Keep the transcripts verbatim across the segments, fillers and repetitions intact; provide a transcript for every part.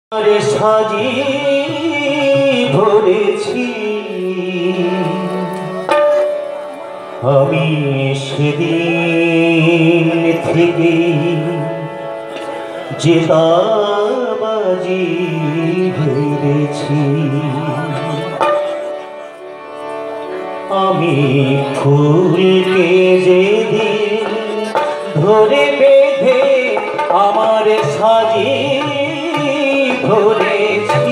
সাজি ধরেছি আমি সেদিন থেকে যে বাজি ধরেছি আমি ফুলকে যেদিন ধরে বেঁধে আমার সাজি ধরেছি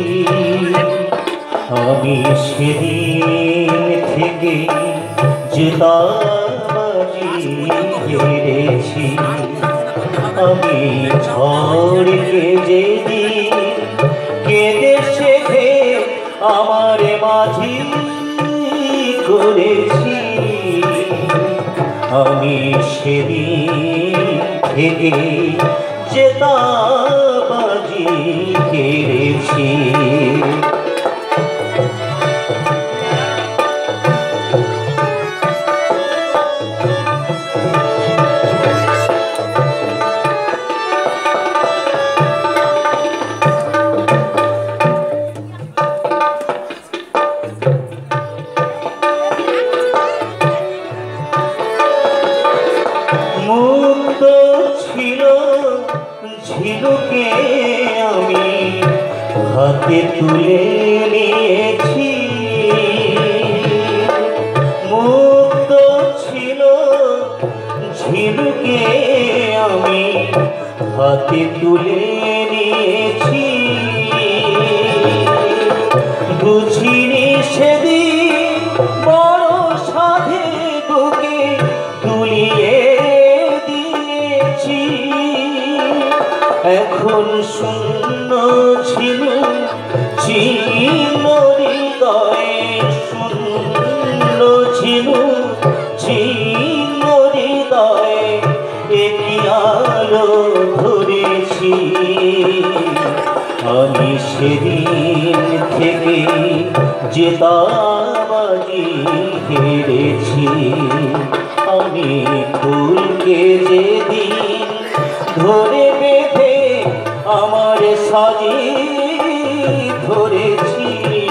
আমি সেদিন থেকে যে বাজি ধরেছি আমি ঝড়কে যেদিন কেঁদে সেধে আমার মাঝি করেছি আমি সেদিন থেকে যে বাজি কেড়েছি মুক্ত ছিল ঝিনুকে আমি হাতে তুলে নিয়েছি মুক্ত ছিল ঝিনুকে আমি হাতে তুলে নিয়েছি বুঝিনি সেদিন বড় সাধে বুকে তুলিয়ে এখন শূন্য ছিল ছিল হৃদয়ে শূন্য ছিল ছিল হৃদয়ে একটি আলো ধরেছি আমি সেদিন থেকে যে বাজি হেরেছি আমি ফুলকে যেদিন ধরে বেঁধে আমার সাজি ধরেছি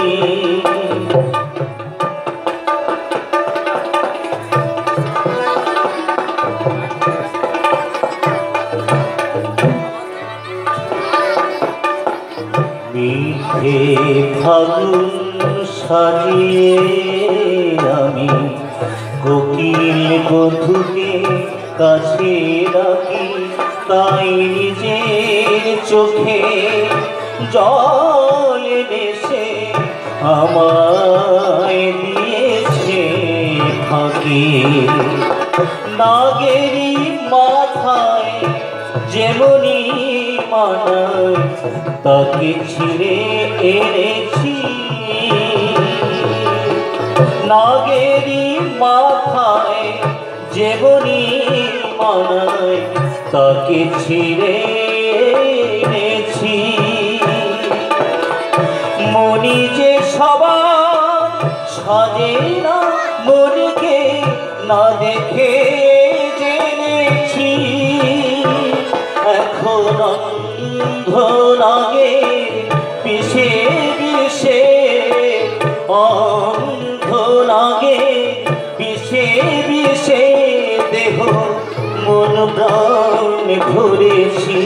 মিঠে ফাগুন সাজিয়ে আমি কোকিল বধূকে কাছে রাখি তাই নিজের চোখে জল নেশে আমায় দিয়েছে ফাঁকি নাগেরি মাথায় যেমনি মানায় তাকে ছিঁড়ে এনেছি নাগেরি মাথায় যেমনি মানায় তাকে ছিঁড়ে এনেছি মনি যে সবার সাজে না মনকে না দেখে জেনেছি এখন অন্ধ লাগে পিছে পিছে অন্ধ লাগে পিছে পিছে দেহ মন প্রাণ ঘুরেছি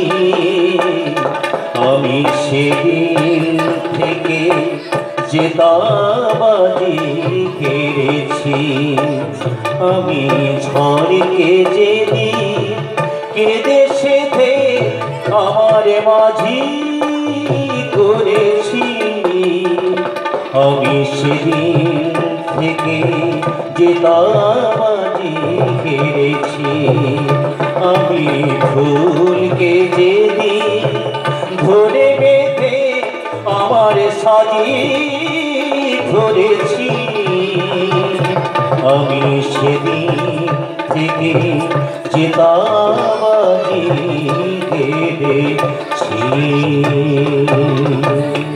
আমি সেদিন থেকে যে বাজি কেড়েছি আমি ঝড়কে যেদিন কেঁদে সেধে আমার মাঝি করেছি আমি সেদিন থেকে যে বাজি কেড়েছি আমি ফুলকে যেদিন ধরে বেঁধে আমার সাজি ধরেছি আমি সেদিন থেকে যে বাজি কেড়েছি।